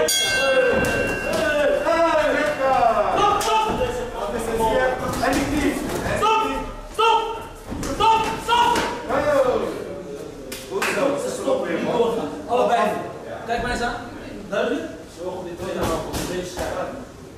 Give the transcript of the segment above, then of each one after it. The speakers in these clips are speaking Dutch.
Allebei. Kijk maar eens aan. Duidelijk. Zorg op die tweede helft. Deze scherp.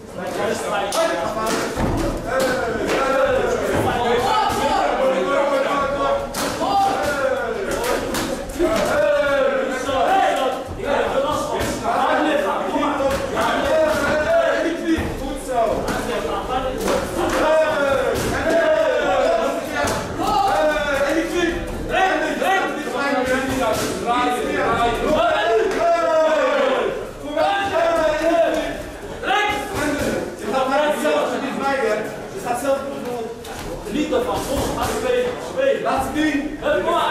Niet ervan, ga spelen. Laat ze zien. Kom maar.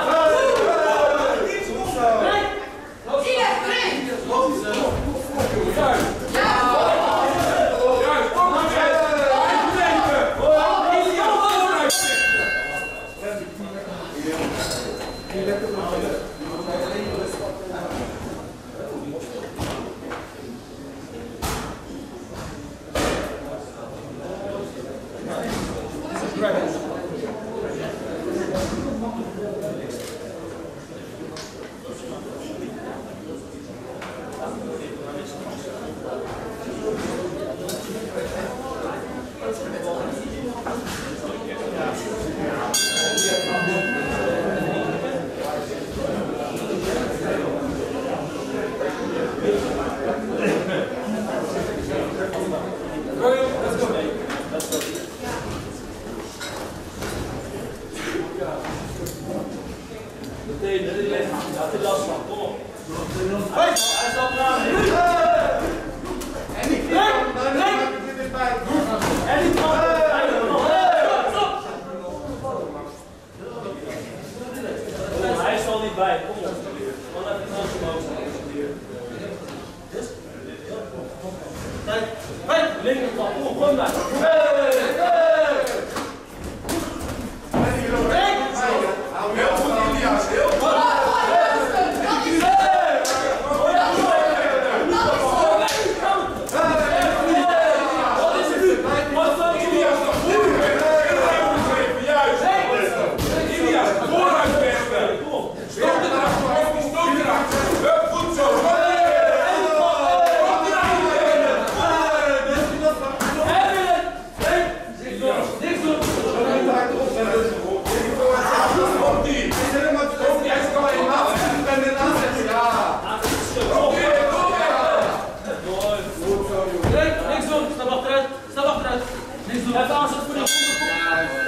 Hij is al niet bij. Kom op. Dan heb je het omhoog. Kijk, linkerkant. Kom op, gewoon daar. Heel goed, Ilias. Heel goed. Even aanzet voor de onderkop.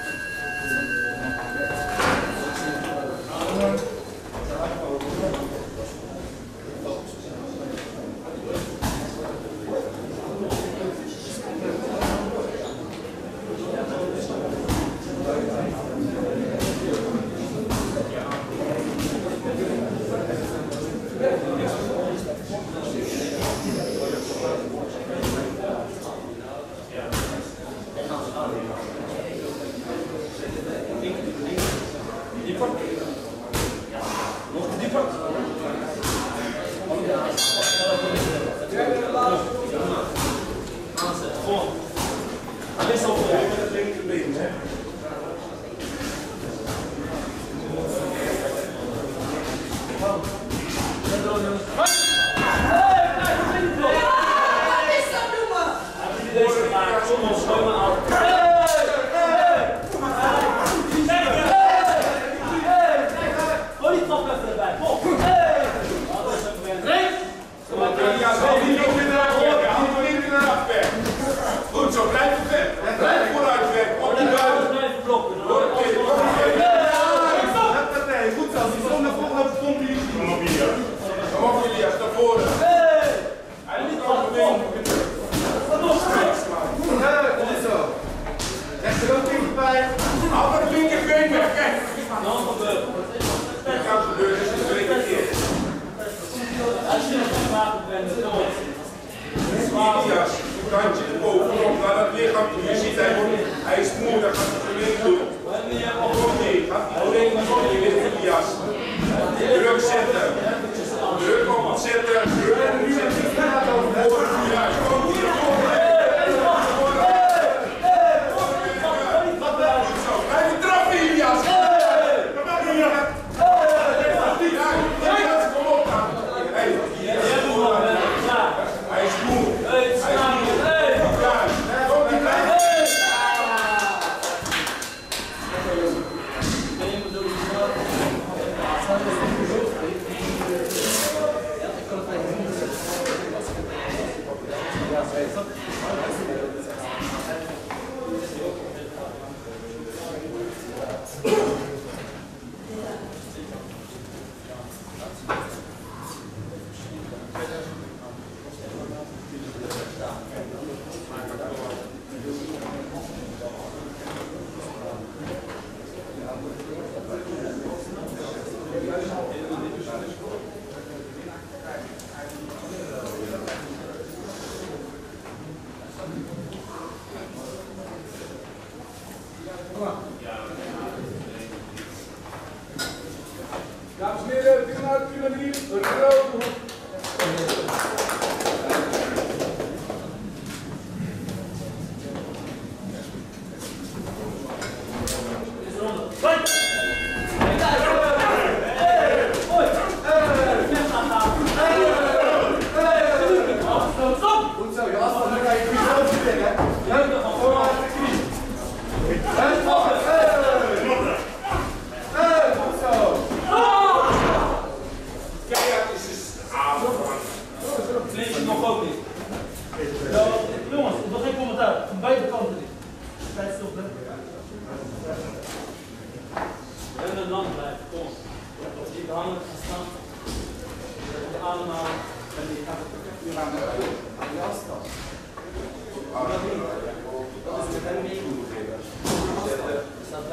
Goed zo, blijf ver. Blijf vooruit weg. Op die buiten. Goed zo, die stond naar voren op de pomp hier. Kom op Ilias. Kom op Ilias, naar voren. Hij niet al de pomp. Goed zo.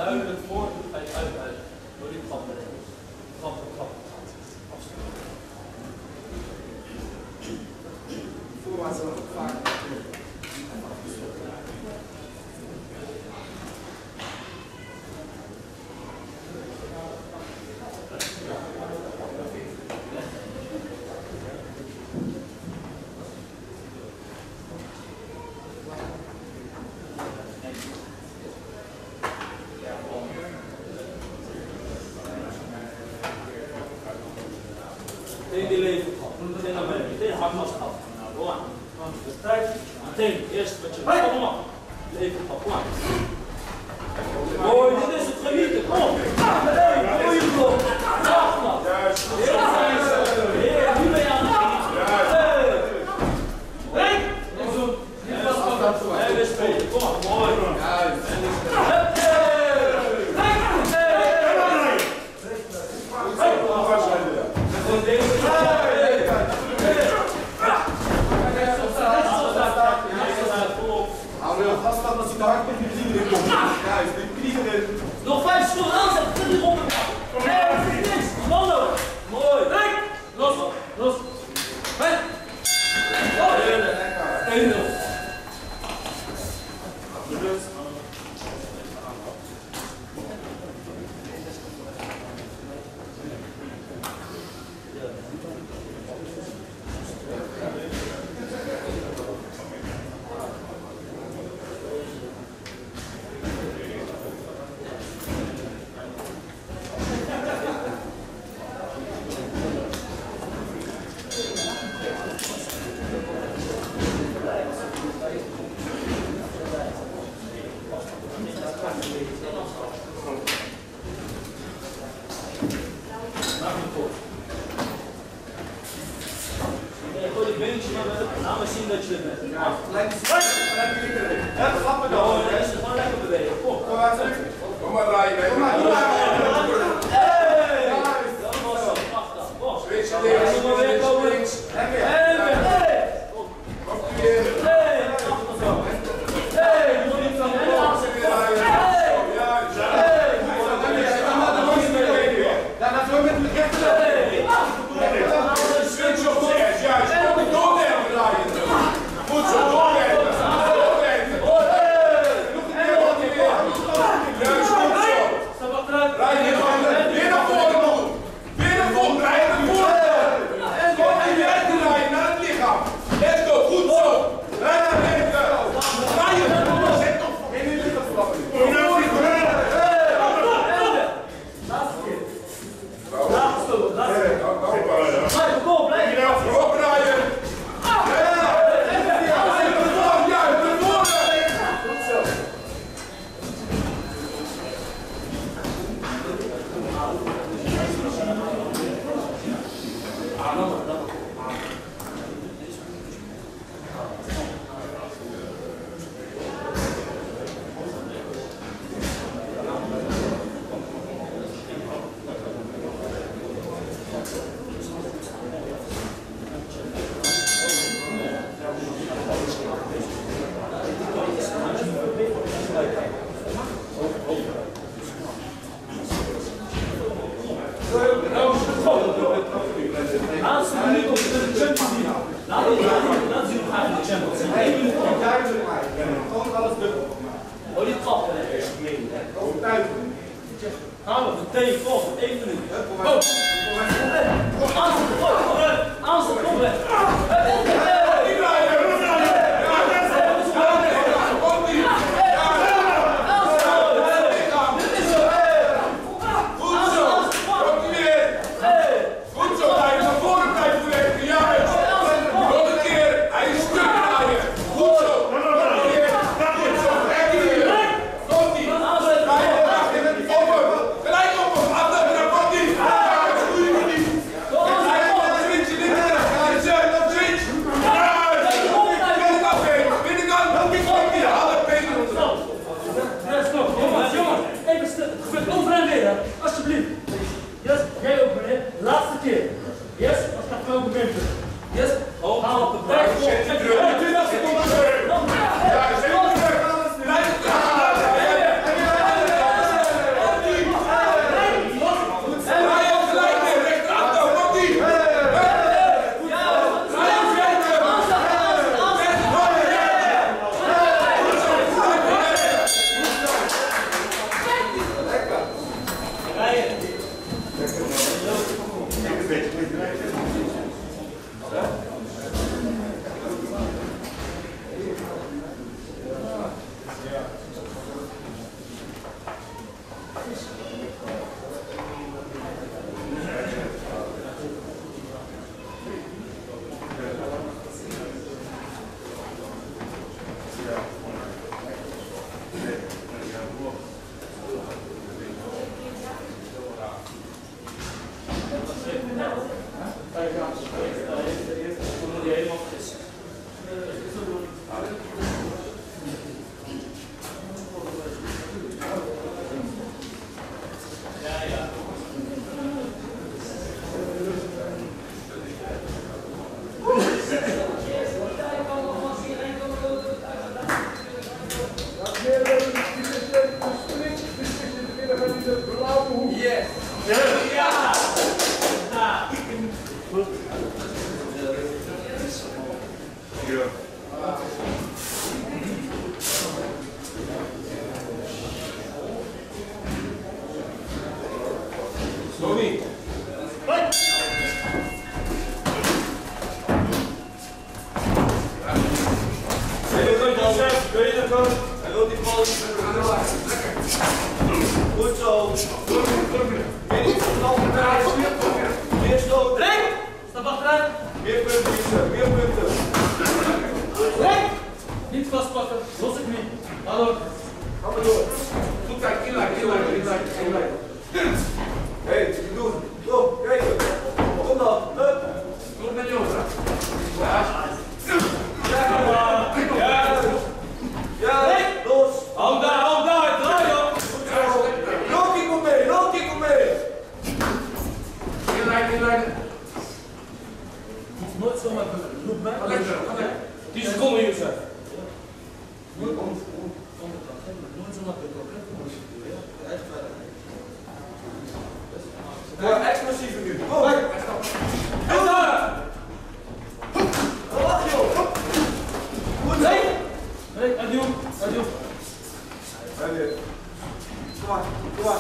duidelijk voor, ga je uit. Door die trap. Trap. Voorwaarts wel vaak. Meteen die levertrap. Meteen naar beneden. Meteen hakmas af. Kom aan. De tijd. Meteen. Eerst wat je wil. Kom maar. Levertrap. Kom maar. Mooi. Dit is het genieten. Kom. Hey. Mooie blok. Wacht man. Heer. Nu ben je aan het genieten. Hey. Hey. We spelen. Kom maar. Mooi. Nog 5 seconden aanzetten, tot die ronde gaat. Nee, niks. Mando. Mooi. Los. Hey. 1-0. Laat me zien dat je er bent. Gewoon lekker bewegen. Kom maar draaien. Kom maar. Hey! Dat was zo. Prachtig. Kom. Switch links. En weer. Kom weer. Hey! Prachtig zo. Hey! Je moet niet van de aanzetten. Daarna zo met de rechter. Switch op de juist. Doorwerken draaien. Goed zo, doorwerken. Juist, goed zo. Draai je gewoon weer naar voren doen. Weer naar voren, draai je naar voren. Kom en weer draaien naar het lichaam. Let's go, goed zo. Draai naar linker. Draai je naar voren. Zet op. In het lichaam flappen. Laatste keer. Kom, blijf. Op draaien. Laatste minuut op de Champions League. Laat zien hoe ga je de Champions League. Hey, je moet gewoon duidelijk maken. Gewoon alles dubbel. Oh, die trap. Overtuigend. Gaan we meteen voor. 1 minuut. Aanzet, kom weg. Gelijk op hem, Tony. Hij wil die bal niet goed zo. Meer stoot. Stap achteruit. Meer punten, Yusuf. Meer punten. Niet vastpakken. Los het niet. Hallo. Ga maar door. Goed kijk, inleiden. Hé, je doet. Kom, kijk. Kom dan. Hup. Kom met jongens. Ja, los. Hou daar, draai op. Loki kom mee. Inleiden. Nooit zomaar roep mij. 10 seconden, Yusuf. Nooit zomaar ja, explosiever nu. Kom. En daar. Wacht joh. Goed zo. Nee, adieu. Kom maar.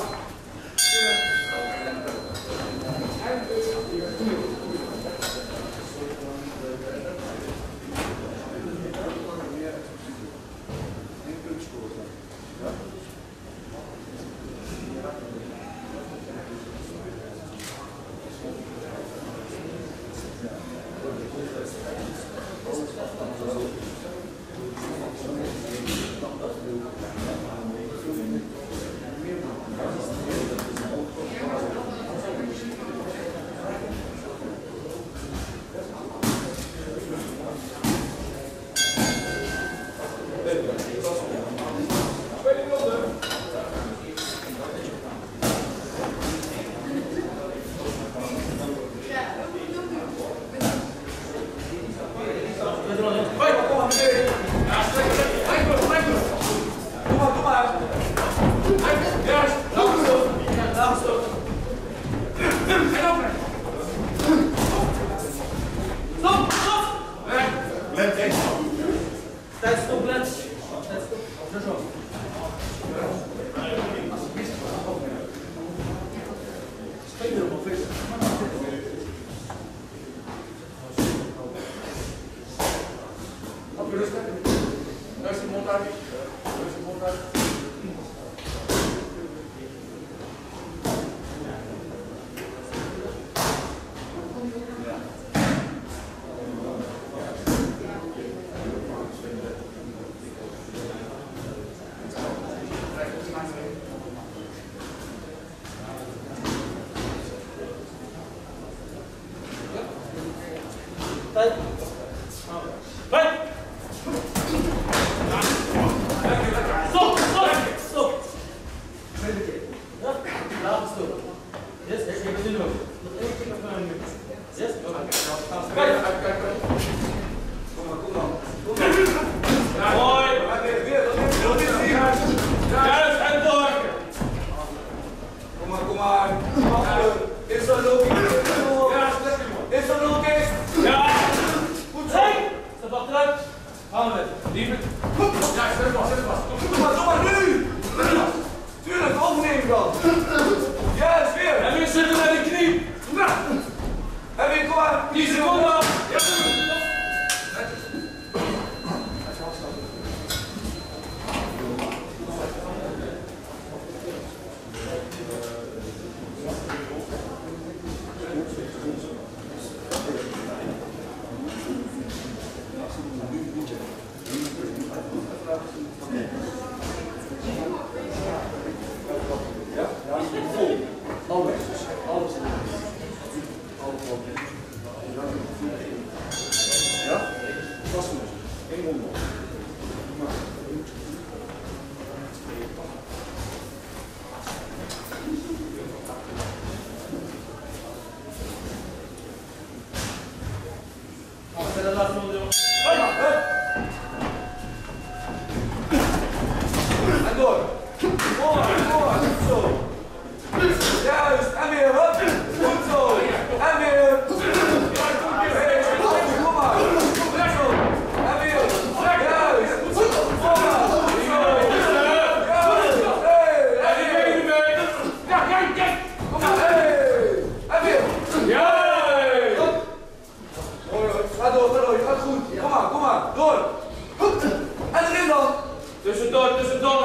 tussen door.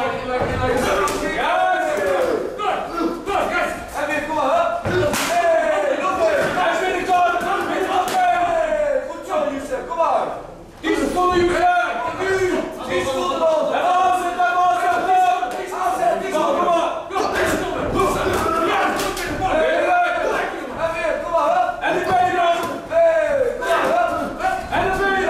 En weer, kom maar, hup. Hey, loop weer. Hij is binnenkort. Goed zo, Youssef, kom maar. Die seconden, Youssef. Nu. 10 seconden nog. En aanzet, kom maar. En weer, kom maar, hup. En die benen dan. Hey, kom maar, hup. En de benen,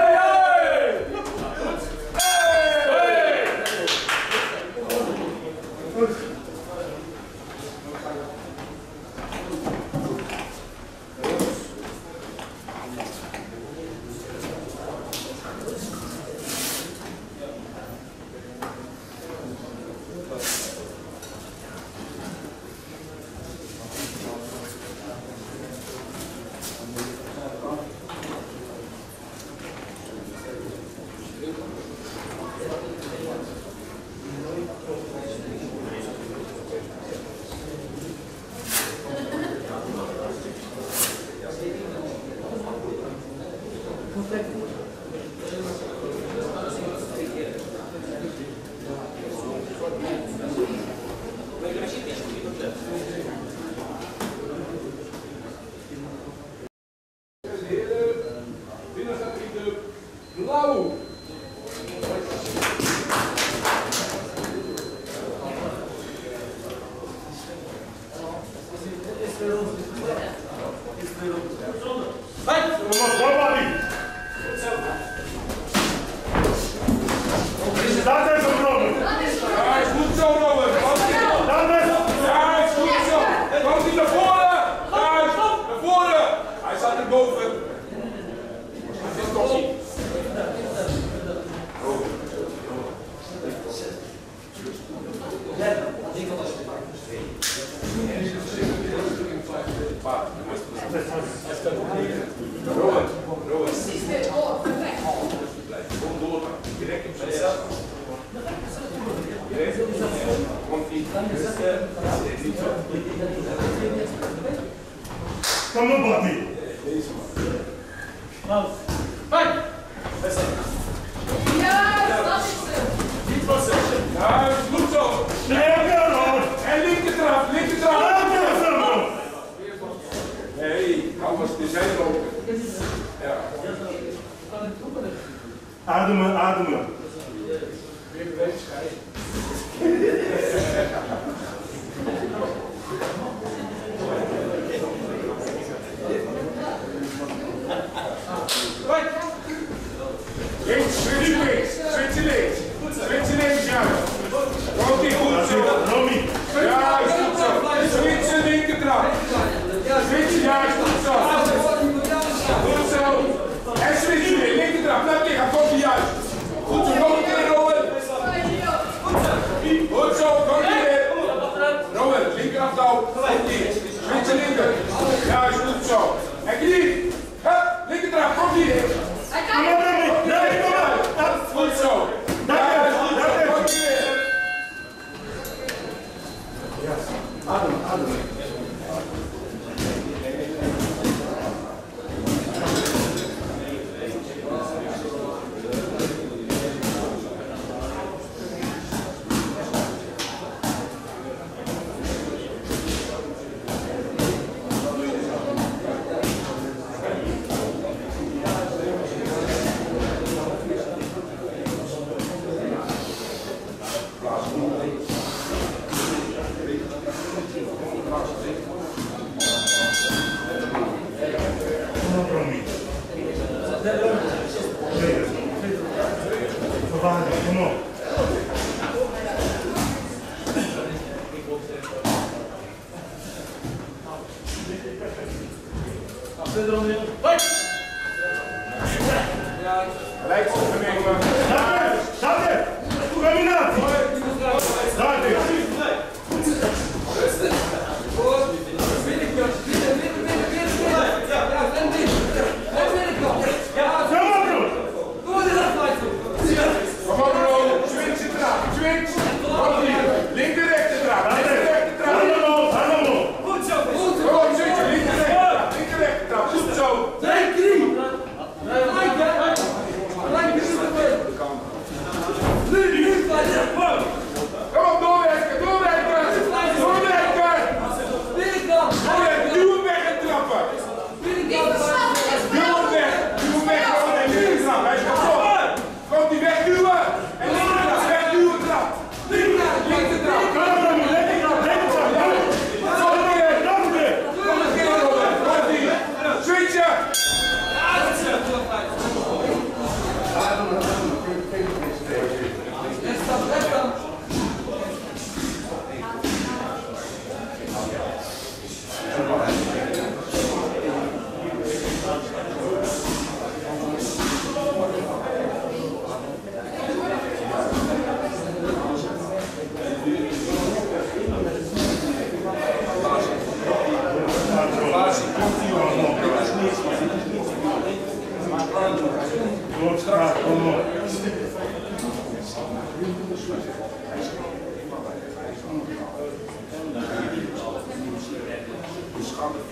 Kom op, Bobby. Fijn. Ja, dat is het. Niet van zesje. Ja, goed zo. En linkertrap, linkertrap. Nee, anders is hij lopen. Ja. Ademen, ademen. Weer beweegt schijnen. Links, switch links, switch links. Switch links, ja. Komt die goed zo. Ja, is goed zo. Switch linkertrap. Switch, ja, is goed zo. Goed zo. En switch weer, linkertrap. Blijf liggen, komt die juist. Goed zo.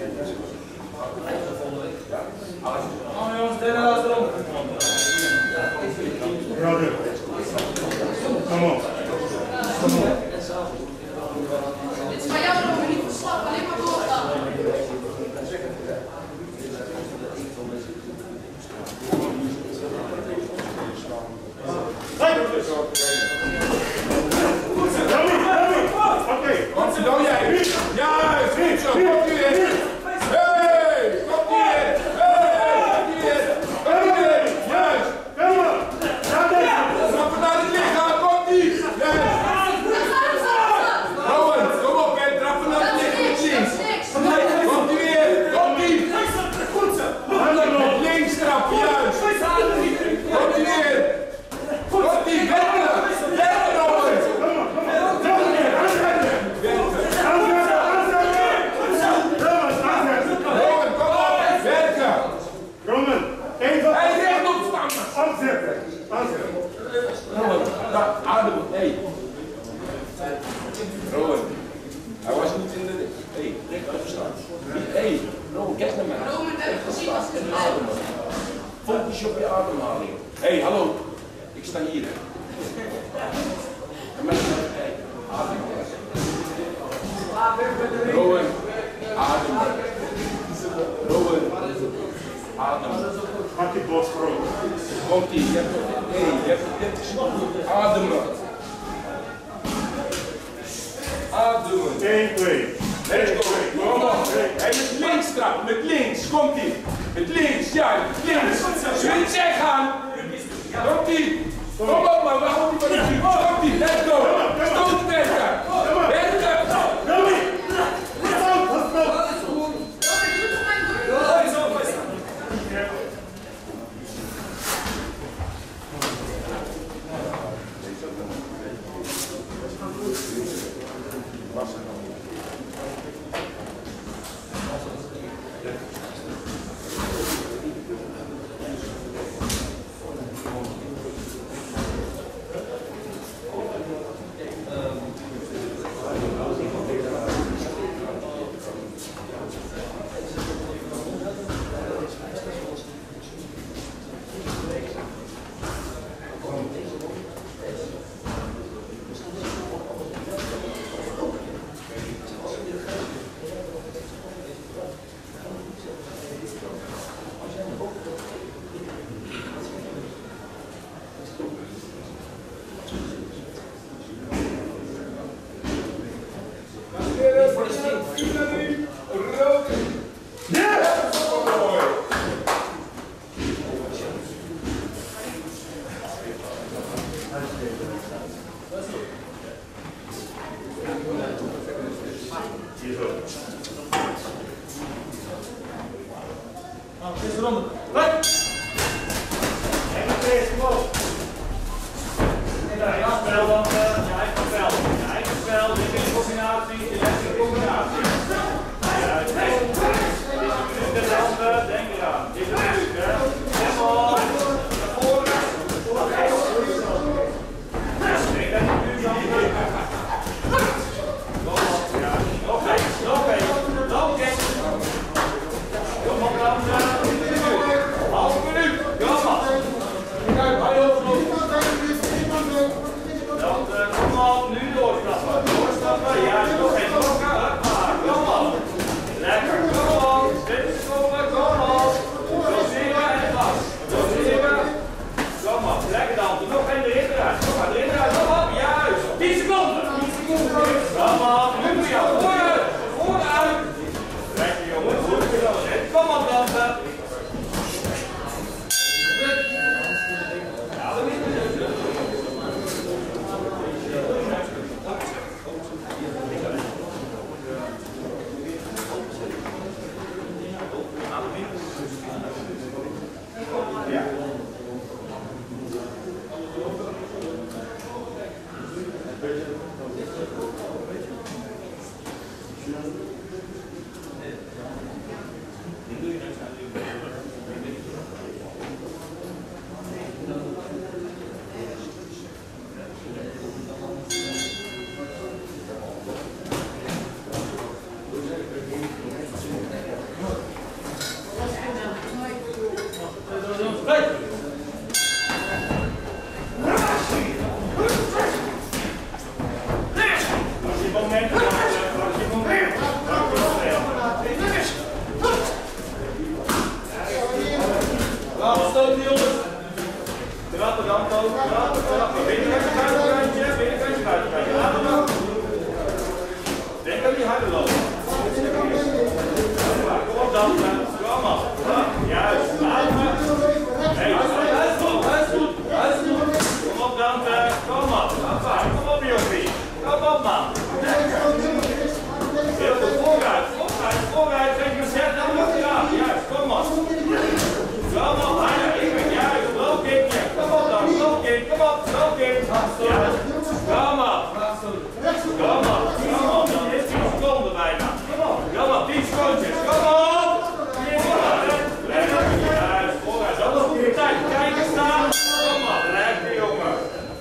Oh jongens, derde laatste ronde. Brother. Come on. Come on. Het is van jou nog niet verslappen, alleen maar doorgaan. Komt dan jij? Juist, goed zo. Komt u in. Hey, komt u in. Hey, komt u in. Komt u in. Juist. Trappen naar het lichaam, komt ie. Juist. Rowan, kom op hè. Trappen naar het lichaam met links. Komt u in. Komt ie. Met links trappen, juist. Komt u in. Komt ie, werken. Werken, Rowan. Roman, even. Hij is recht opstaan. Aanzetten. Aanzetten. Rowan, ademen. Hey. Rowan, hij was niet in de... Hey, recht opstaan. Hey, Rowan, kijk naar mij. Roman heeft gezien als het Ademen. Focus je op je ademhaling. Hey, hallo. Ik sta hier. En met mij kijken. Adem. Rowan, adem. Rowan, adem. Maak je borst groot. Komt-ie. Je hebt 30 seconden. Ademen. Ademen. 1, 2. Let's go. Kom op. Hey, met links trappen. Met links. Komt-ie. Met links. Ja, met links. Switch en gaan. Komt-ie. Kom op man. We houden die van de vuur. Komt-ie. Let's go. Stoot werken. Werken. Eerste ronde. Right. Spel dan, je eigen spel. Je eigen spel, dit is een combinatie, je legt een combinatie. Ja, dit is de handen, denk eraan. Dit is het, hè. Helemaal naar voren. Ik denk dat nu dan... Nog één. Kom op dan, half minuut. Kom op. Kom op, nu doorstappen. Doorstappen, ja, nog geen doorgaan. Kom op. Lekker, kom op. 20 seconden, kom op. Doseren en vast. Doseren. Kom op, lekker dan. Nog geen erin eruit. Kom maar, erin eruit. Kom op, juist. 10 seconden. Kom op, nu moet je vooruit. Vooruit. Lekker jongens, goed gedaan. Kom op dan. Ja, dat is het. Kom op, dan is 10 seconden bijna. Kom op, 10 secondjes, kom op! Lekker, juist, vooruit, dat is goede tijd. Kijken staan. Kom op, lekker jongen.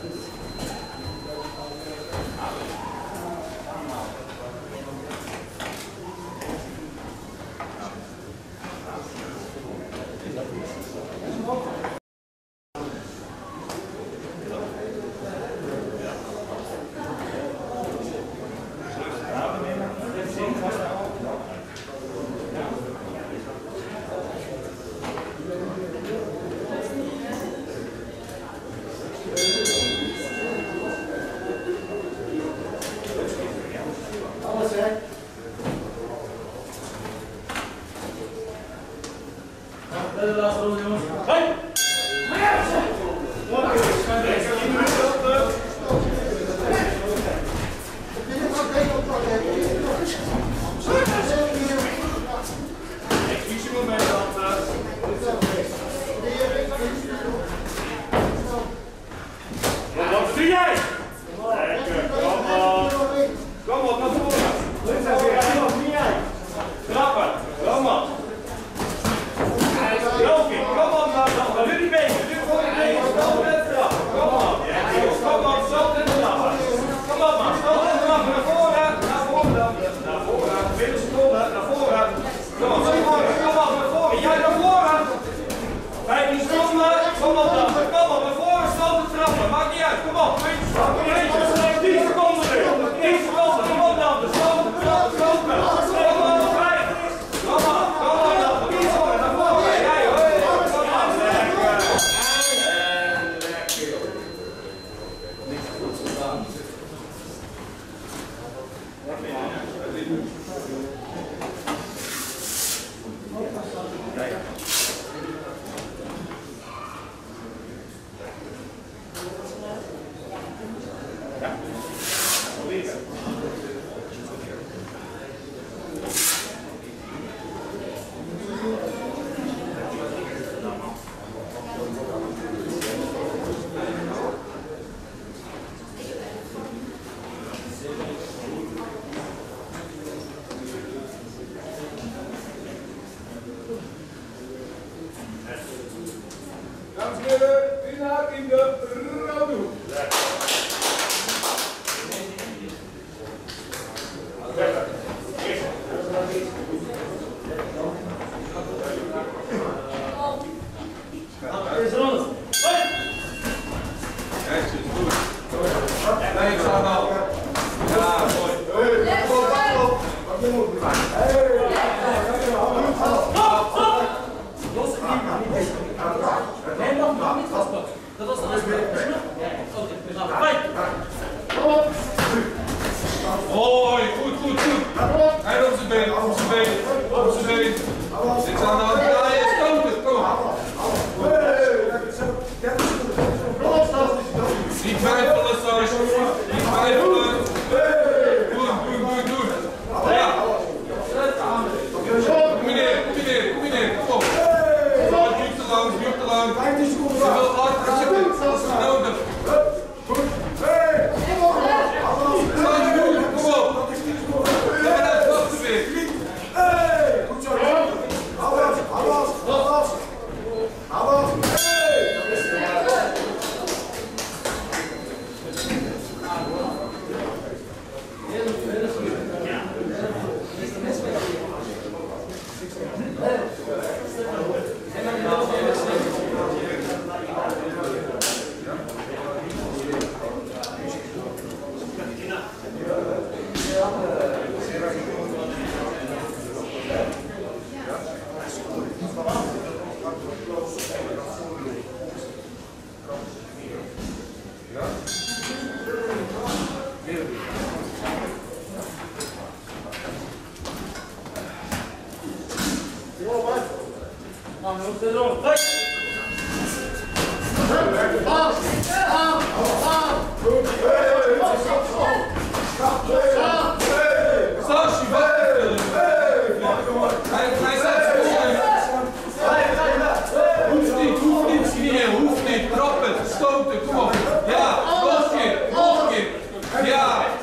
De laatste ronde, jongens. Hoi! Wat doe jij? Lekker, kom op naar voren. Trappen, kom op. Loki, kom op dan, doe die benen, doe gewoon die benen, stoot en trap. Kom op, kom op, stoot en trappen. Kom op man, stoot en trappen, naar voren dan, naar voren, 20 seconden, naar voren. Kom op, naar voren, jij naar voren. 15 seconden, kom op dan, kom op, naar voren, stoot en trappen, maakt niet uit, kom op. 10 seconden nu, 10 seconden, kom op dan, stoot en trappen, stoten. Kom op, 5, kom op dan, 10 seconden, naar voren, jij hoor. Dames en heren, winnaar in de rouwdoek. Deze ronde. Kijk, is goed. Nee, we gaan al. Ja, mooi. Nee, nog niet vastpakken. Dat was de afspraak. Oké, we gaan. Fijn. Mooi, goed. Hij op zijn been, op zijn been. Dit aan de hand. Ja, stoten, kom op. Niet twijfelen, Sars. Niet twijfelen. Doen. Ja. Kom je neer, kom op. Duurt te lang. Je wilt hard, als je bent nodig. Kom op. Ja, dat wachten weer. Goed zo, Hou Stoten, kom op. Ja, nog een keer. Ja.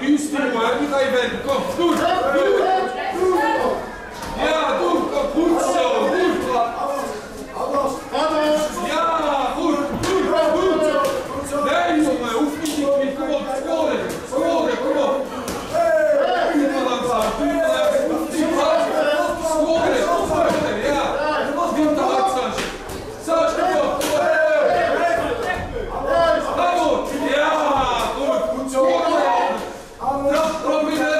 Buurstuur, maar nu ga je wenden. Kom, goed. Ja, doe. Kom, goed zo. Goed. Ja, goed. Nee, jongen, hoeft niet. Kom op, scoren. Kom op. Doe maar langzaam. Scoren. Ja. Niet te hard, Sanchez. Sanchez, kom op. Bravo. Ja, goed zo. Trap binnen.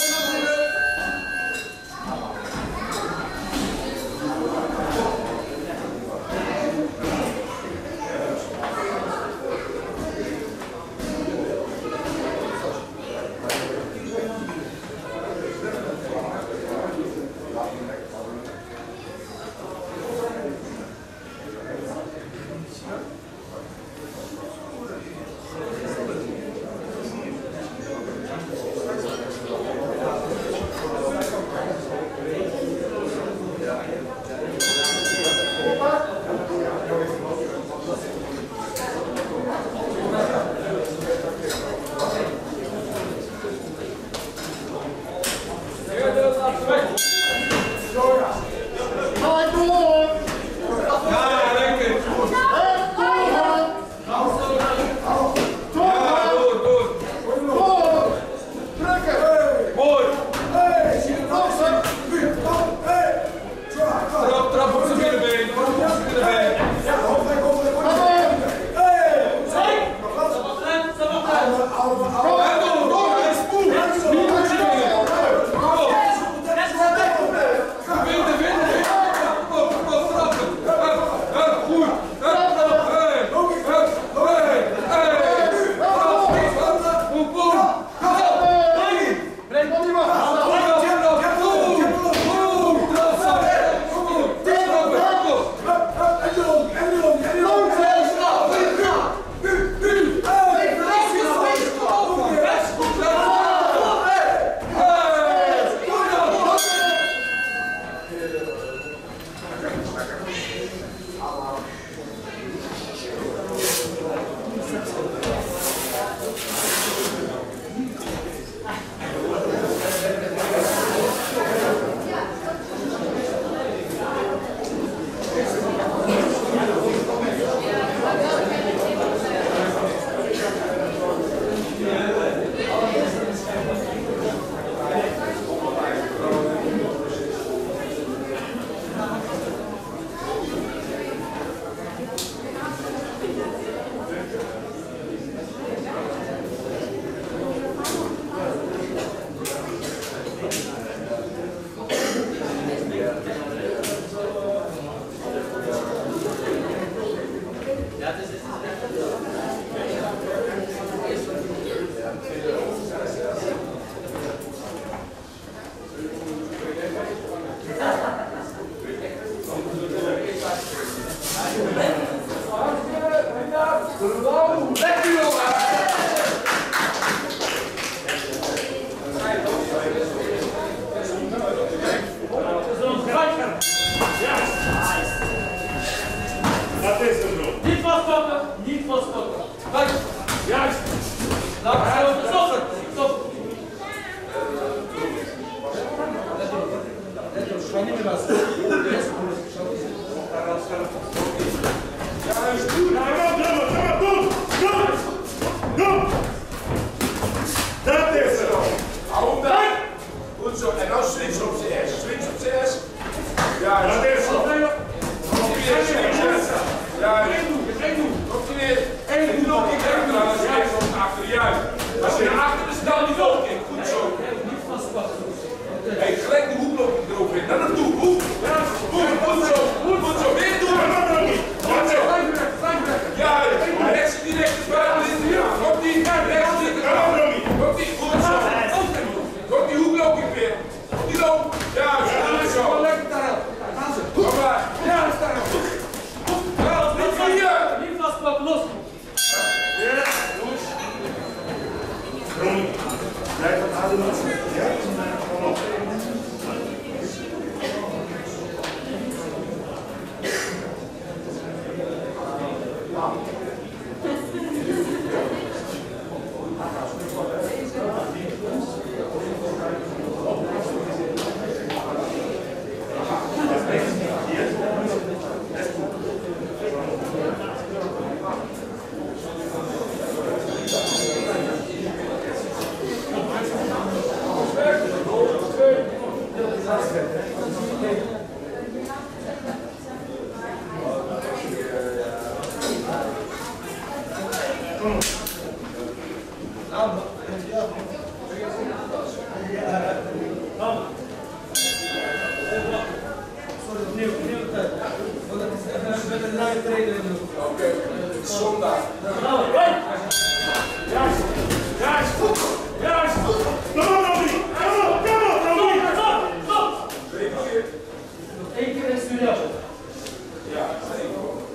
Zondag. Nou, fijn. Juist. Juist. Juist. Kom op, Romy. Kom op, Romy. Stop. Nog 1 keer in studio. Ja, zeker.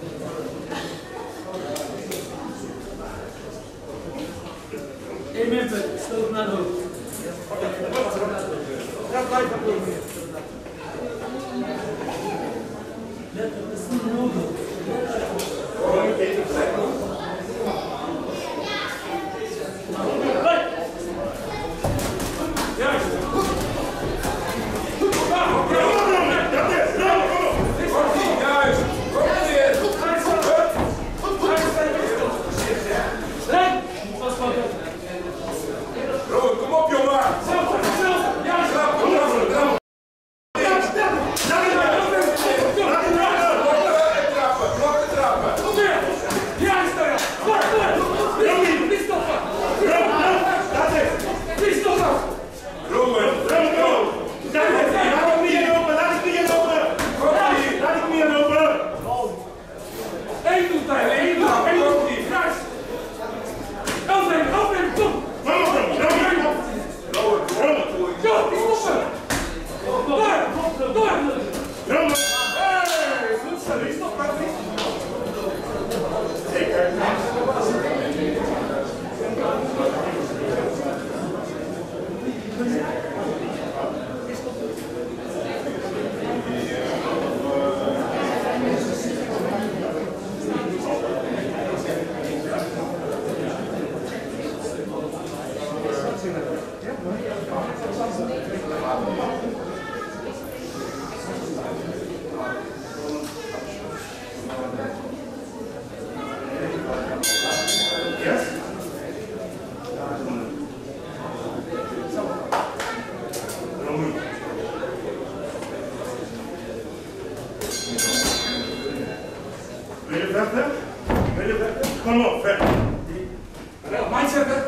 1 minpunt, stoot naar de hoek. Ja, blijf maar doen. Let op, dat is niet nodig. Romy, even zeggen. Fijn. Juist. Kom op, Romy. Dat is. Kom op. Rocky, juist. Rocky weer. Rijn. Vastpakken. Romy, kom op, jongen. Juist. Trap, kom op, trap. Blokken trappen. Juist. Niet stoppen. Dat is. Niet stoppen. Romy, Romy, kom. Laat ik meer lopen. Laat ik meer lopen. Laat ik meer lopen. 1 toeteil. 1 trap. 1 toeteil. Juist. Open. Kom. Kom op, Romy. Romy. Go. Niet stoppen. Door. Romy. Hey. Goed zo. Niet stoppen. Zeker. Yes? Romy. Wil je vechten? Kom op, vecht. Mind zetten.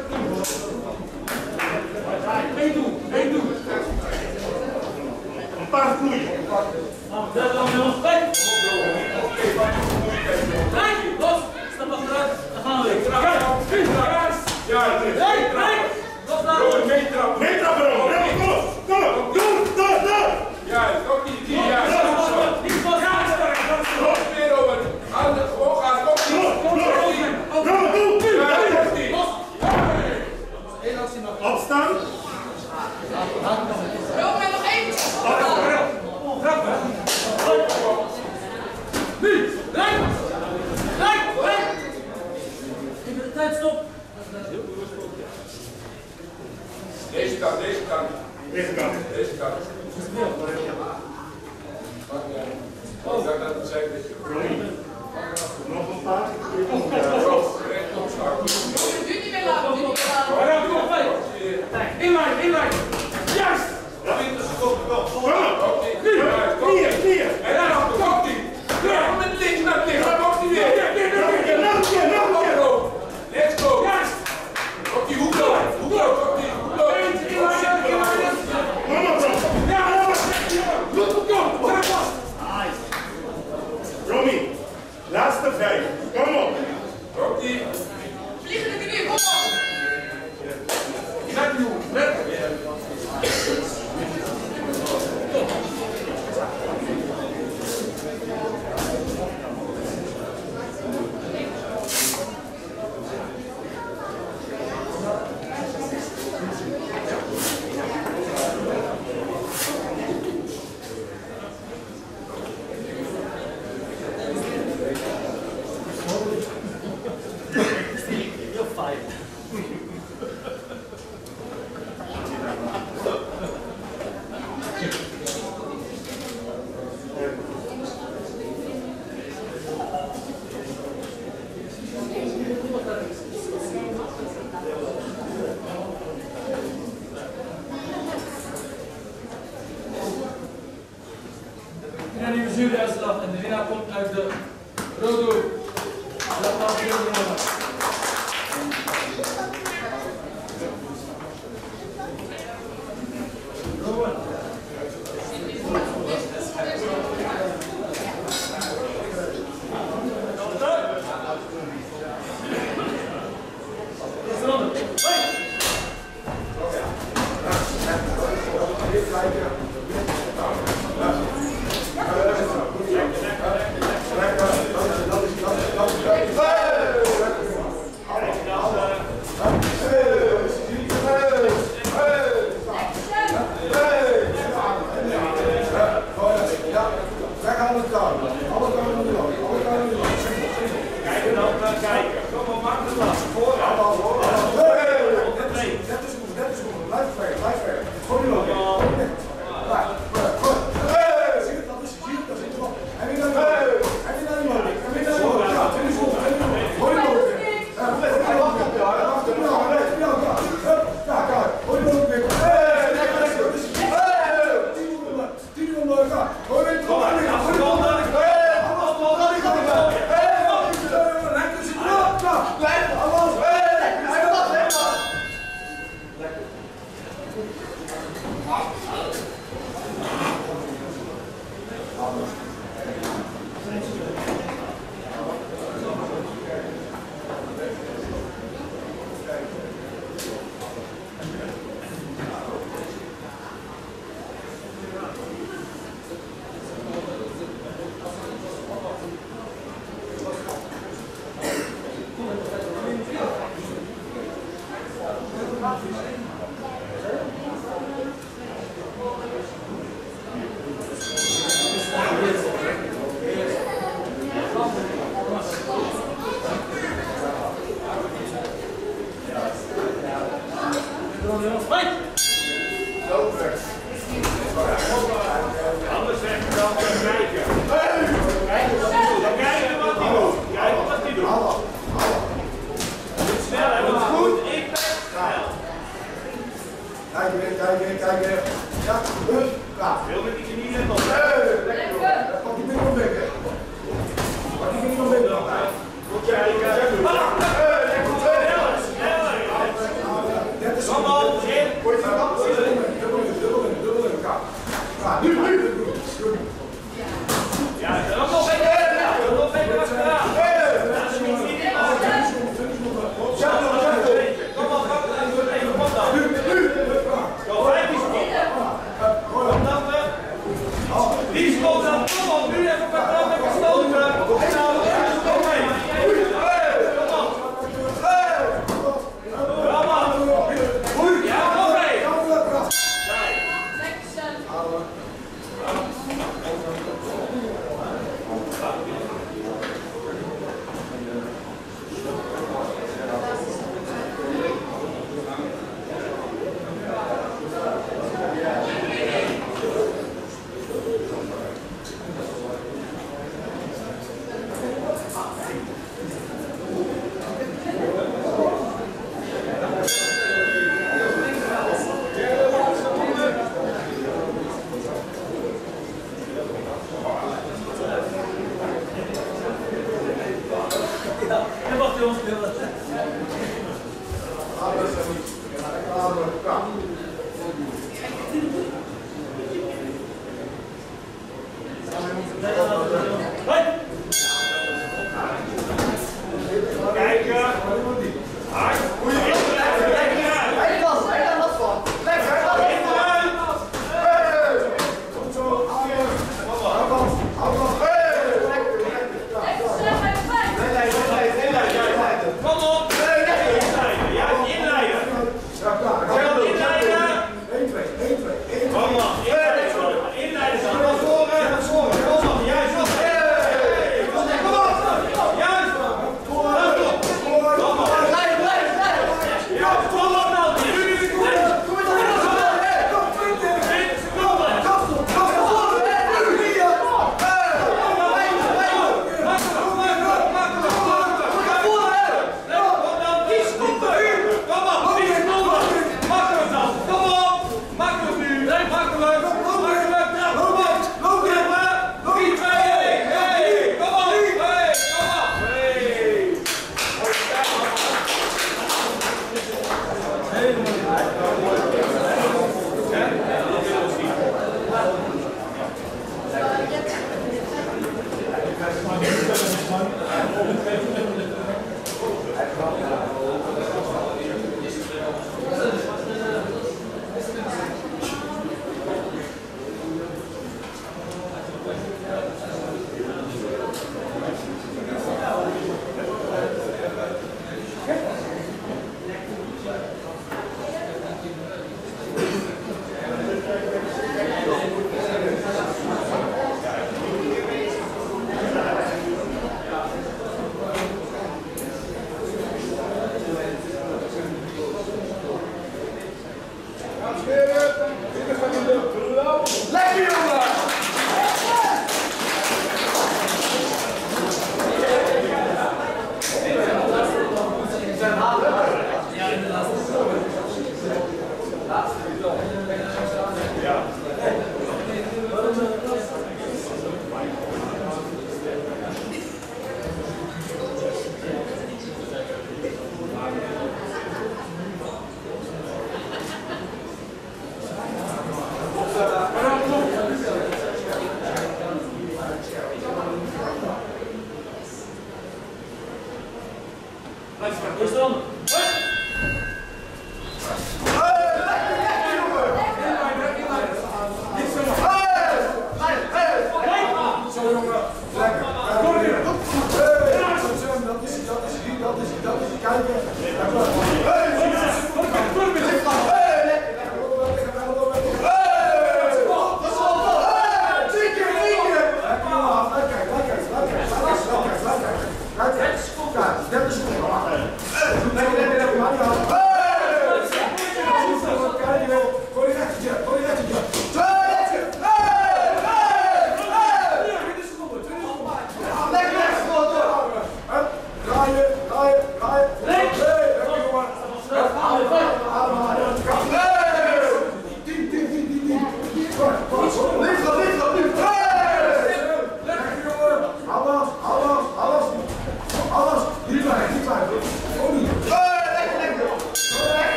1 doen. Een paar vloeien. Dat dan jongens. Fijn. Rijn. Los. Stap achteruit. Dan gaan we weer. Juist. Rijn. Los naar de hoek. meetrappen. Meetrappen, Romy. Romy, kom op. Kom op. Door. Juist, Rocky, die juist. Niet vast. Nog meer over. Gewoon gaan, Rocky. Romy, doe. Juist, Rocky. Eén actie nog. Opstaan. Rome nog één. Nu! Rijn! Even de tijd stop. Deze kant. Deze kant. Oh, dat zei ik. Romy. Nog een paar. Nu niet meer laten. Inlijn. Juist. Kom op. Knieën. En dan komt hij. Ja, met links naar links. Dan komt hij weer. Nog een keer. Let's go. Juist. Rocky, hoek door. Rocky. Kom op, Romy. Romy. Laatste 5. Kom op. Rocky. Vliegende knie, kom op. Net nu. You're fine. En nu de juryuitslag en de winnaar komt uit de rode hoek. Dat mag je doen. Oh.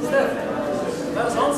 Stef, waar is Hans?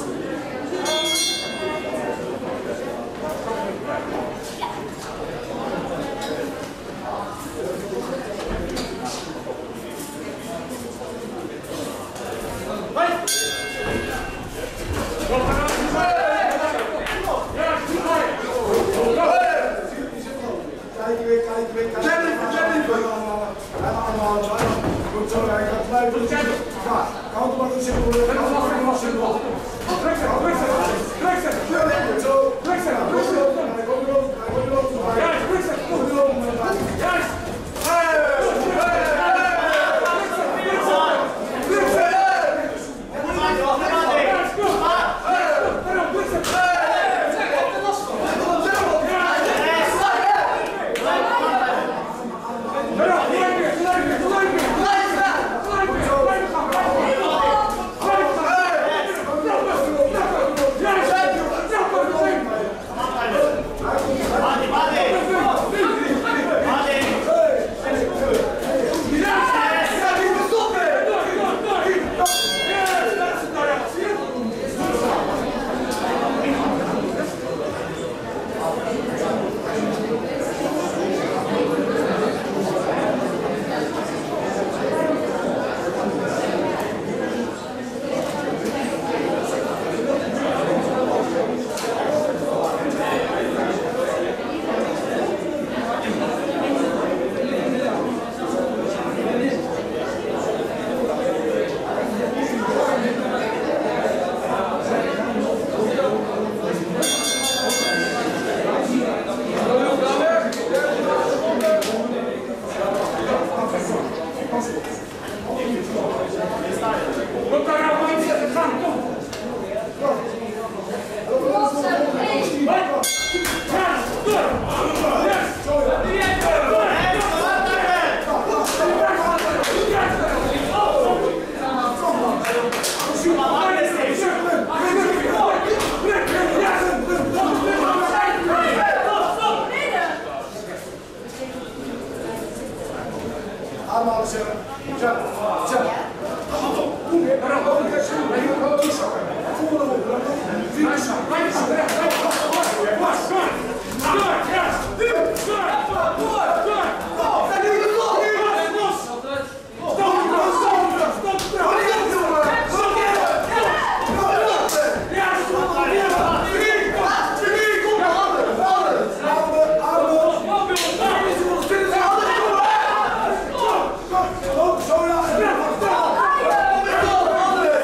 Zo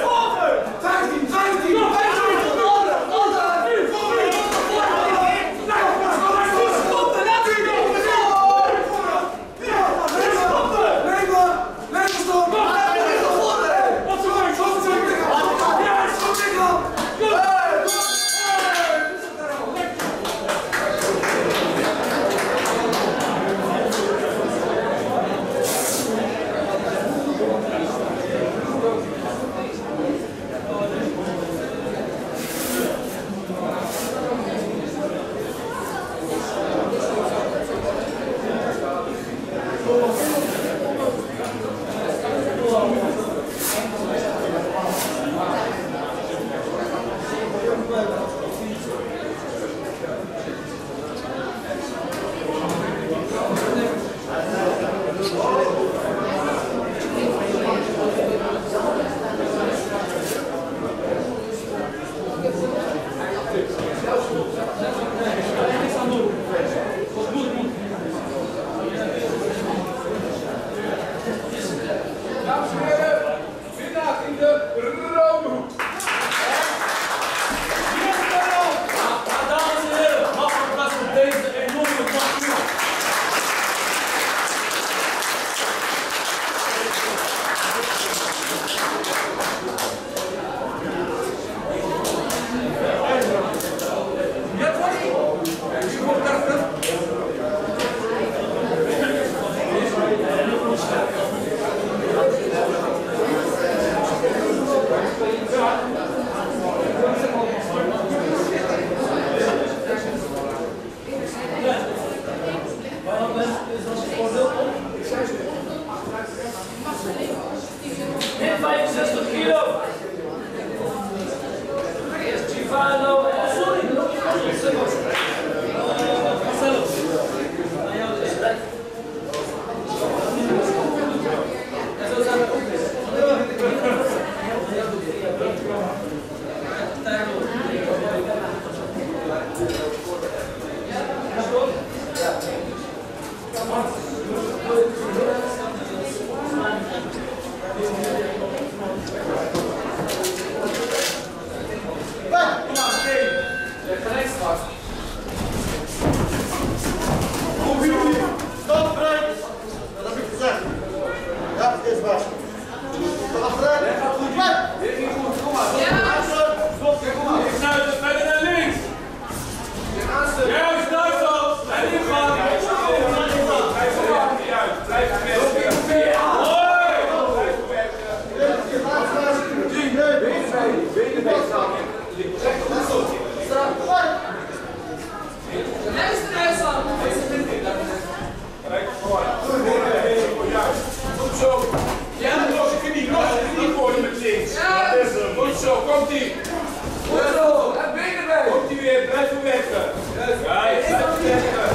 Komt-ie. Goed zo. En benen mee. Komt-ie weer. Blijf verwerken. Kijk, blijf verwerken.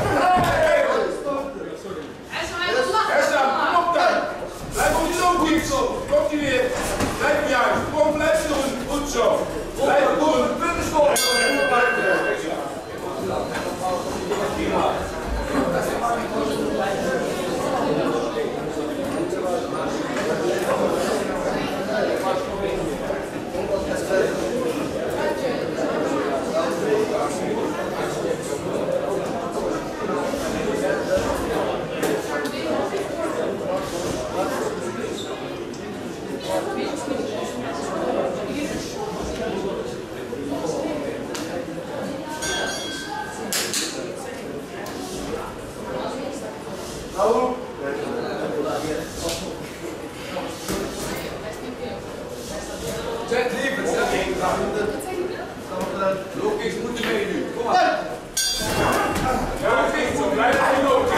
Essa, kom op dan. Blijf goed zo, goed zo. Komt-ie weer. Blijf juist. Kom, blijf doen. Goed zo. Blijf doen. Puntenschop. Zet liever, zet liever. Lokies moeten mee nu. Kom maar. Lokies, zo blijf je lopen.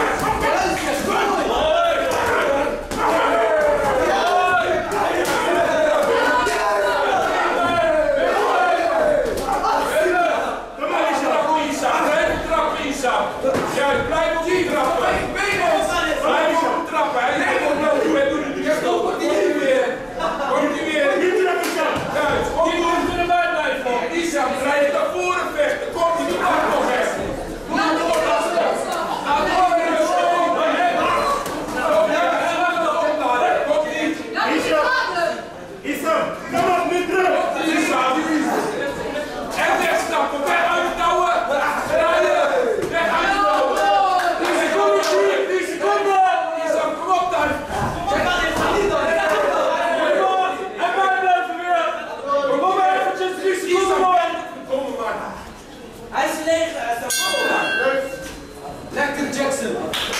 Juist, blijf op die trappen. Blijf op de trappen. Hij komt niet weer. Komt hij weer. Juist, kom je erbij blijven. Isam, draai je naar voren vechten. Komt hij niet ook nog echt. Laat door, lastig. Laat door, komt niet. Isam, kom op, nu terug. Isam. En wegstappen, weg uit het touwen. Draaien. Weg uit het touwen. 10 seconden. Isam, kom op dan. Hij is leeg, hij staat vol. Lekker Jackson.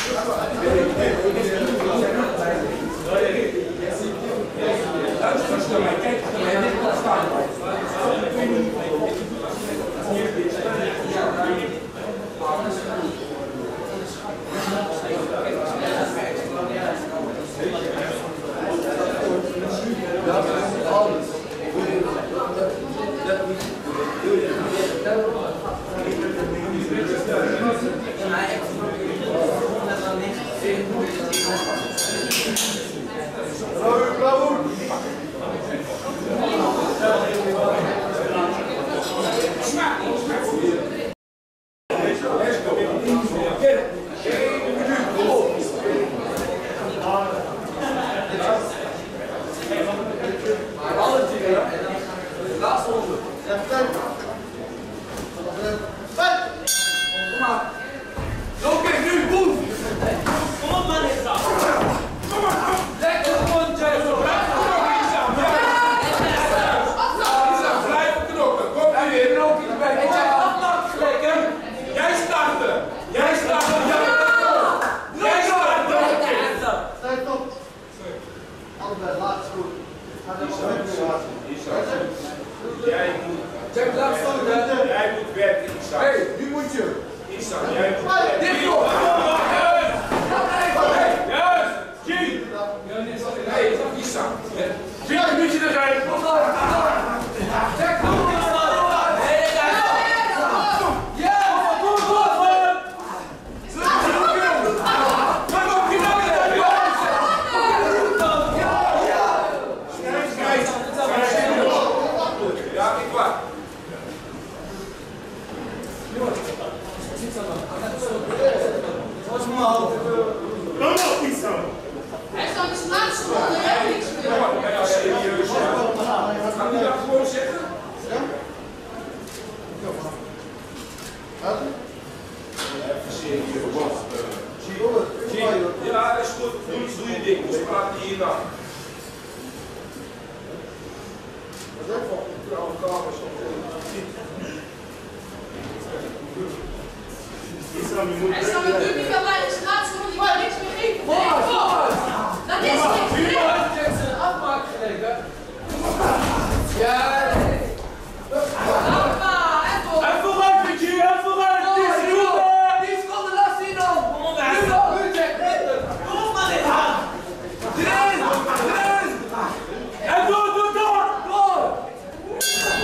Jij moet werken, Isam. Hé, nu moet je. Isam, jij moet werken. Dit joh! Juist! G! Hé, Isam. 4 minuten er zijn. Jack, kom! Hij staat de laatste ronde, hij heeft niks meer. Ja, serieus. Gaan die dat gewoon zeggen? Even serieus. Ja, dat is goed. Doe je ding. Dus praat hier naar. Wat is dat voor trouwe kamers? Hij staat natuurlijk niet wel bij de laatste ronde, die kan niks meer geven. Dat is niks meer. Jackson, afmaken gelegen. Ja. En vooruit, Richie, en vooruit. 10 seconden, laat zien dan. Kom op, Jack. Kom op, man, dit aan. Erin. En door.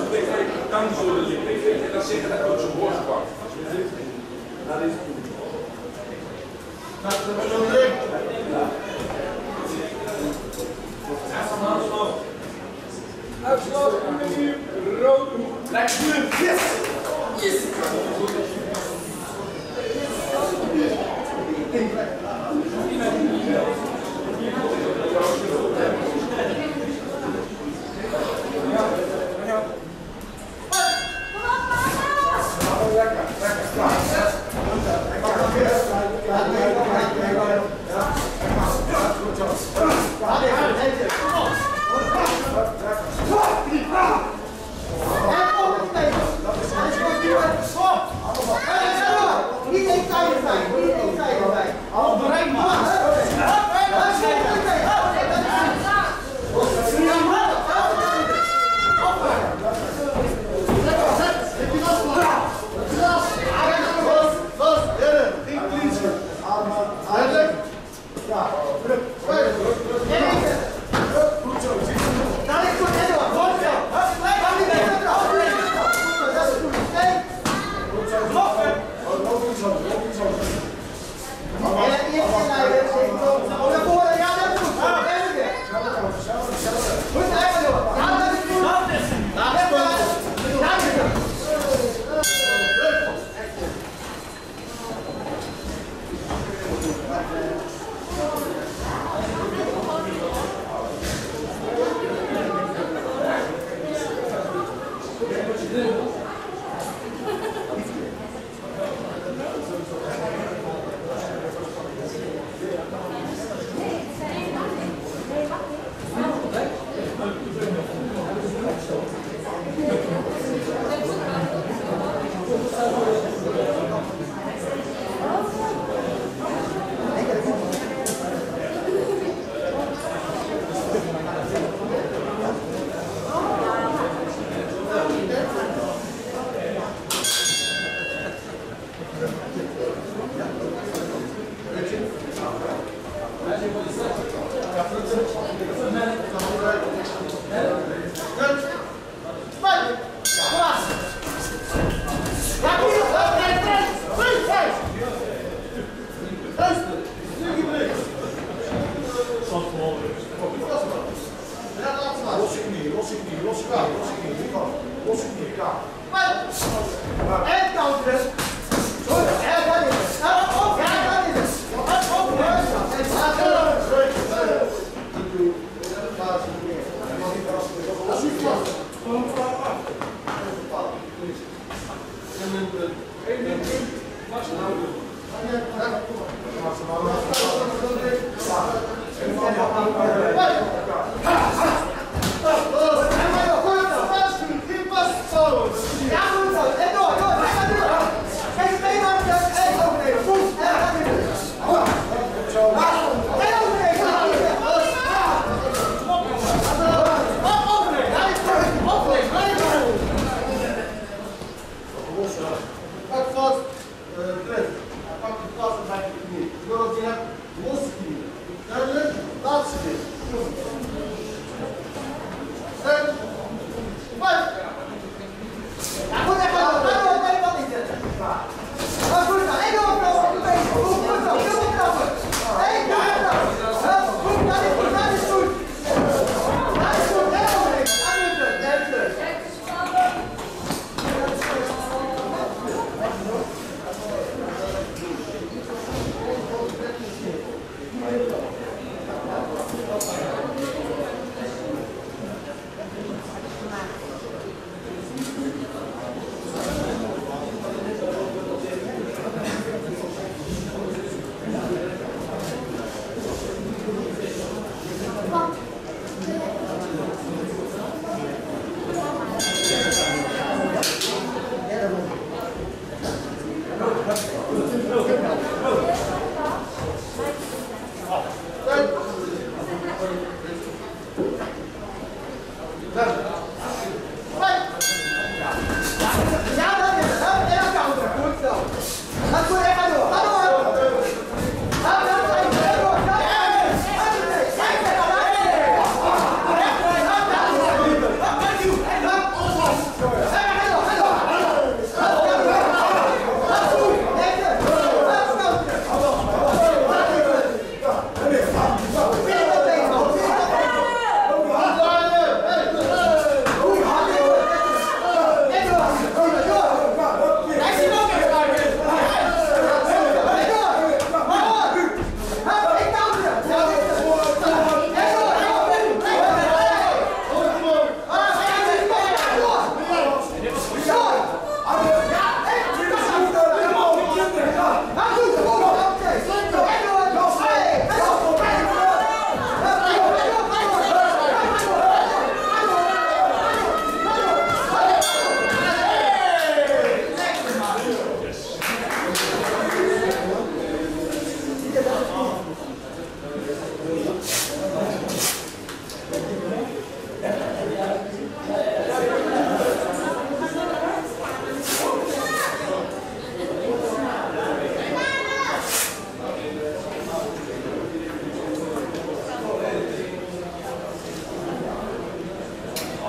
kan zo de licht. En dan zeggen dat ook zo'n borst kwam. Dat is goed. Dat is zo leuk. Uitslag, meneer Rood. Lijkt nu. Yes! Yes!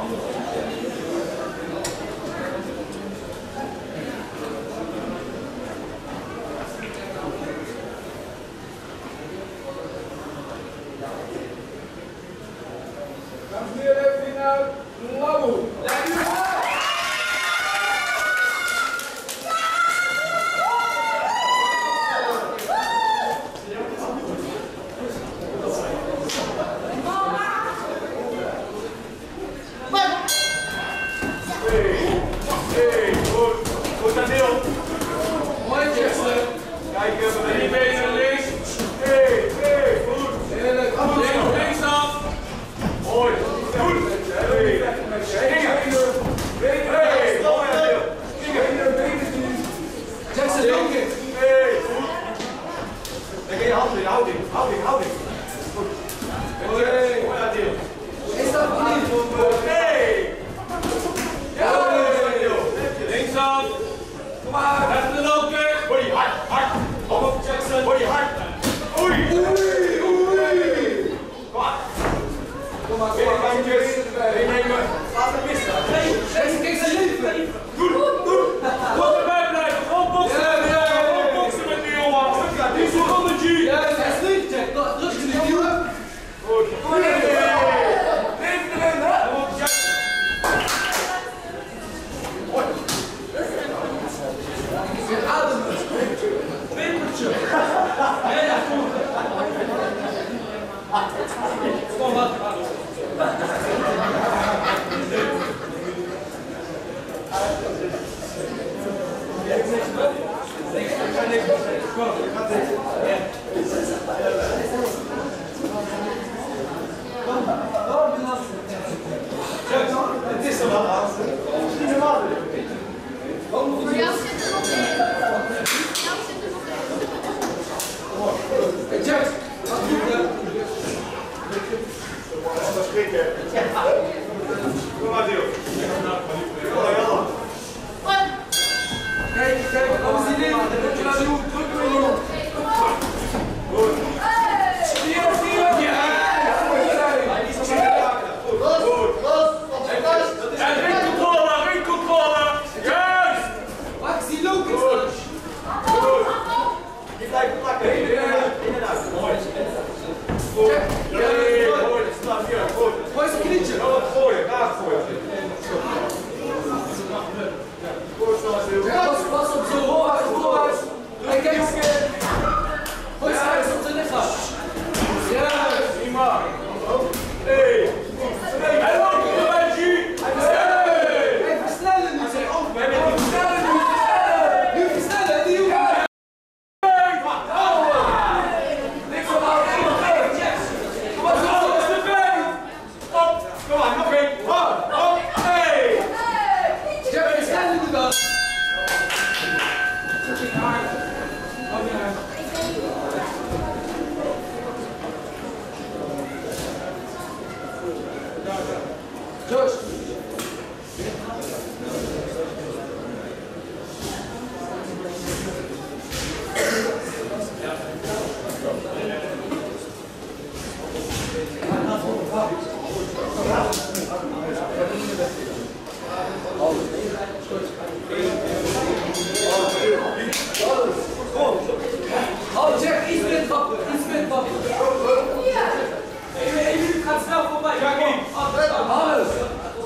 Gaat snel voorbij. Alles.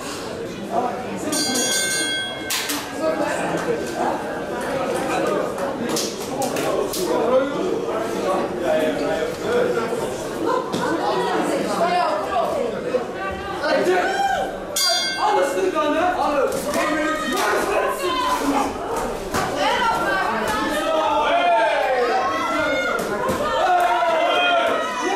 Alles terug aan, hè? Alles. En afmaken.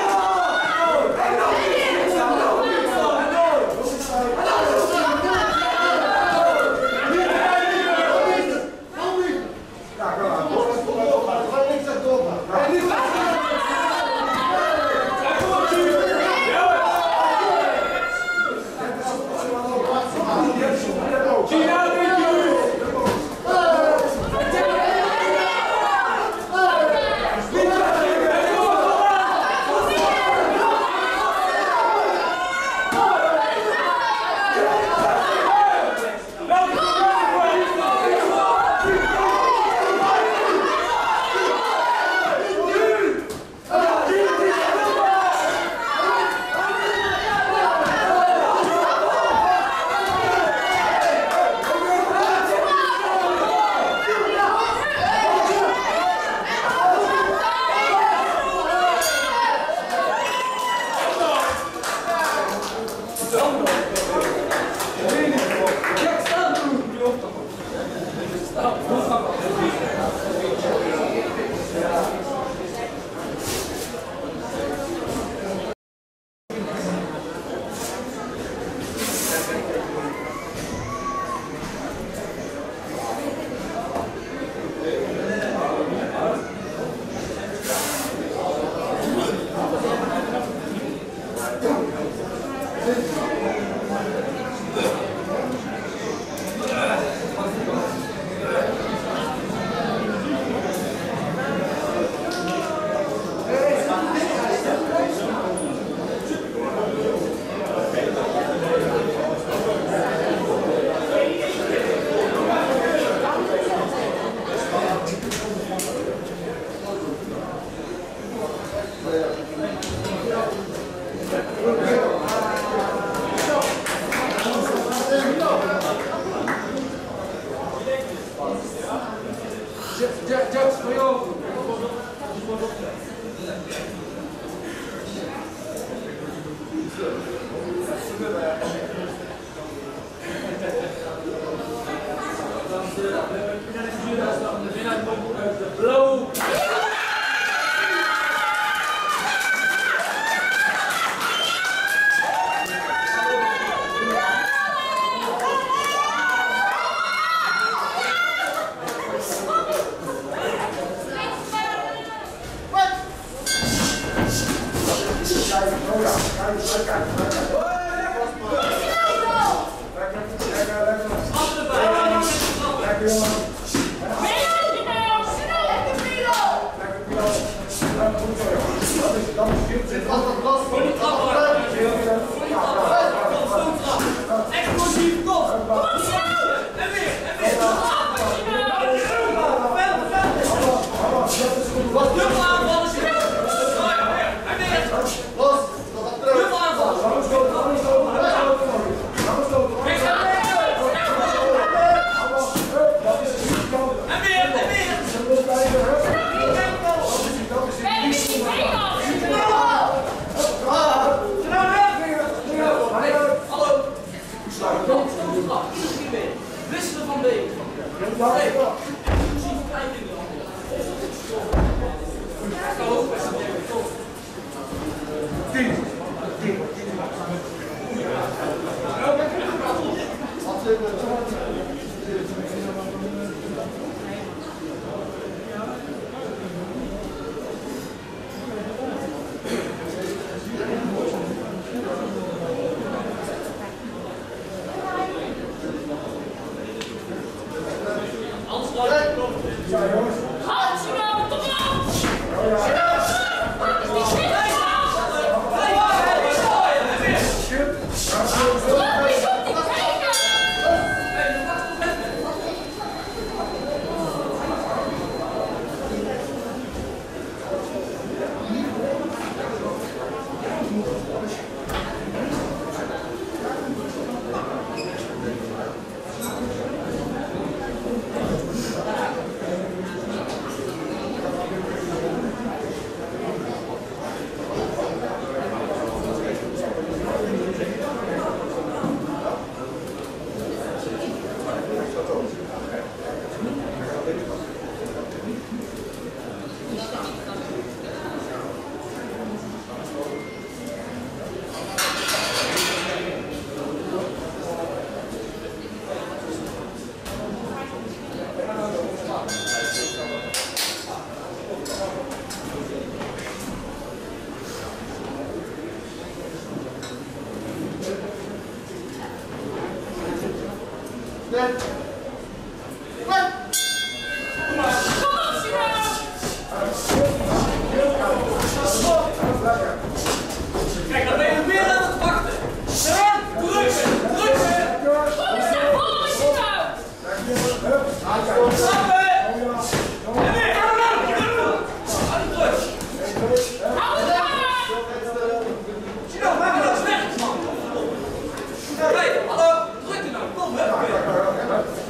Hey, hallo, druk er nou, kom, hè.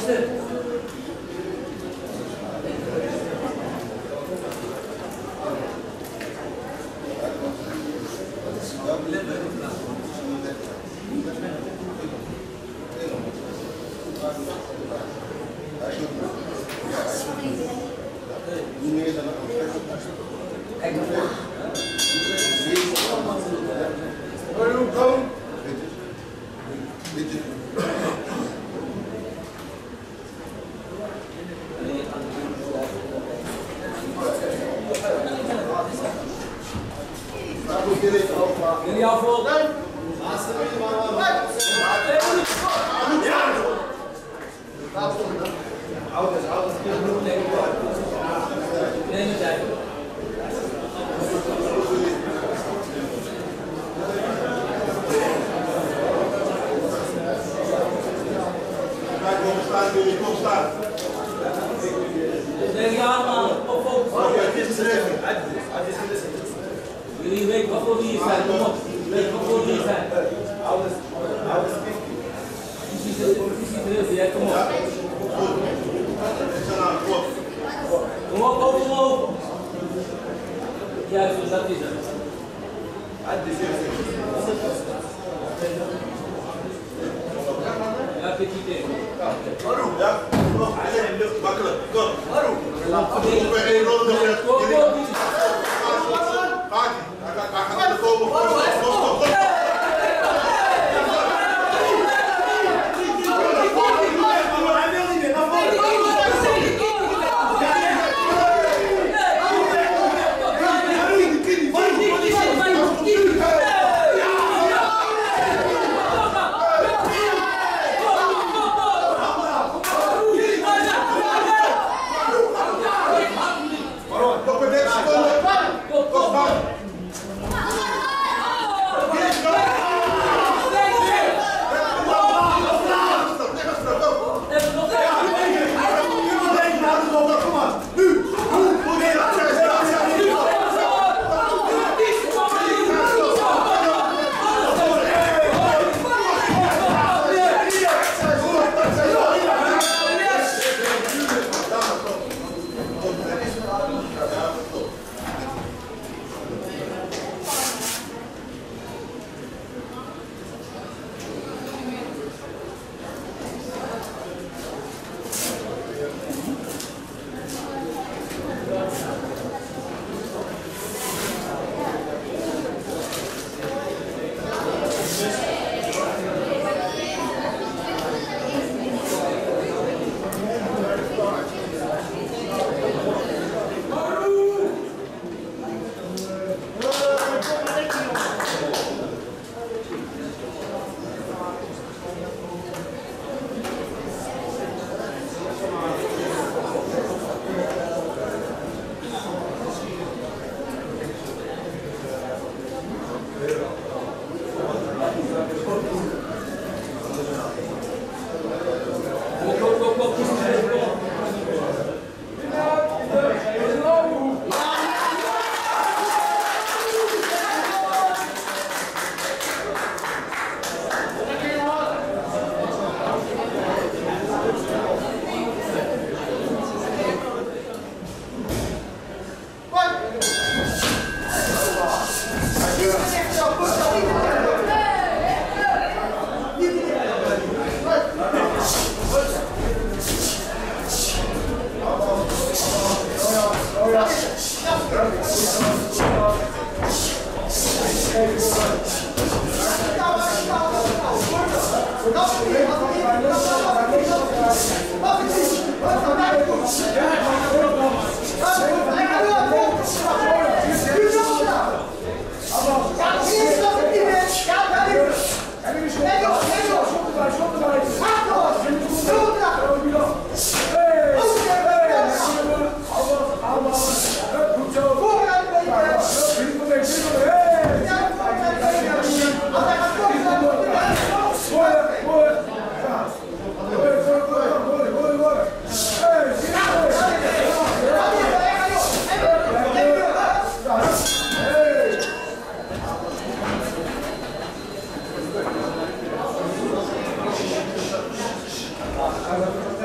Luister. Jullie afvolgen? Neem het uit. Kom staan. Zeg je allemaal op. Jullie weten wat voor hier zijn, kom op. Weet wat voor hier zijn. Precies, kom op. Kom op, open. Juist, dat is het. Ja, petit idee. Ja, makkelijk. Kom. Kom. Hij gaat komen.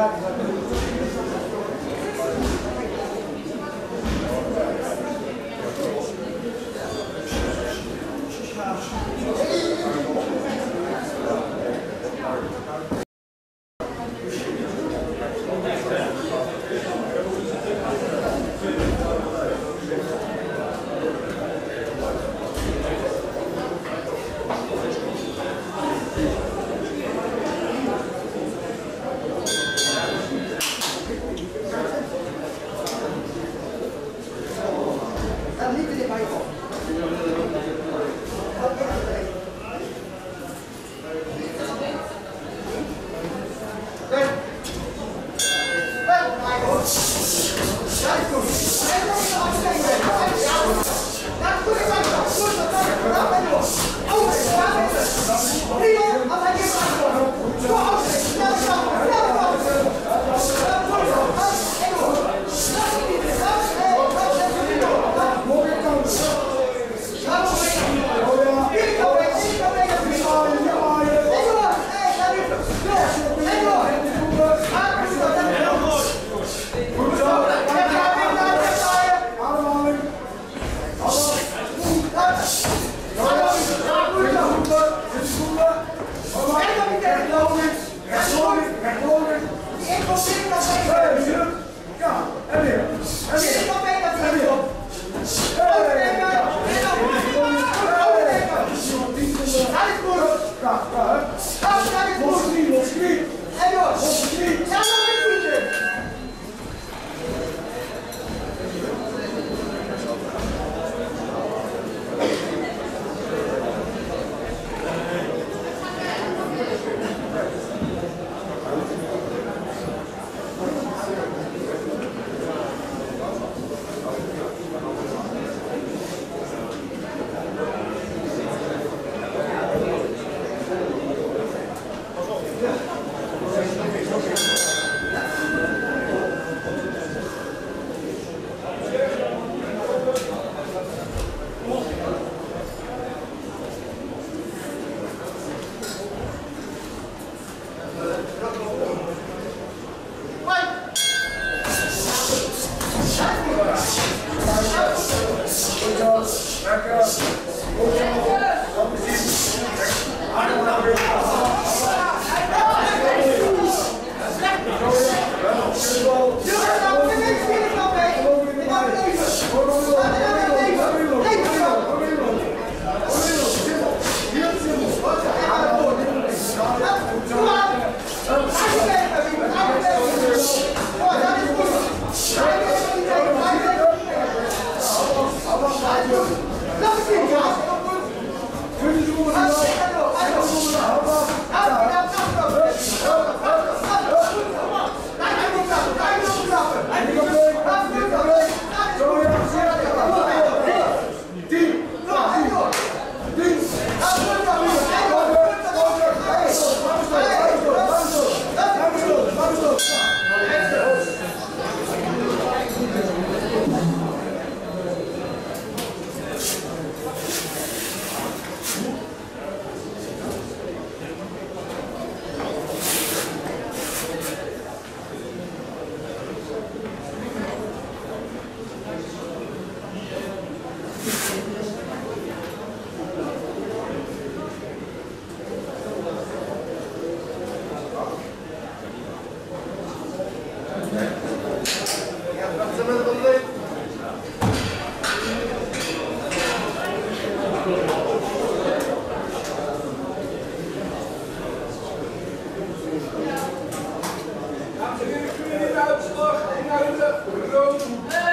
Uitslag in de grote.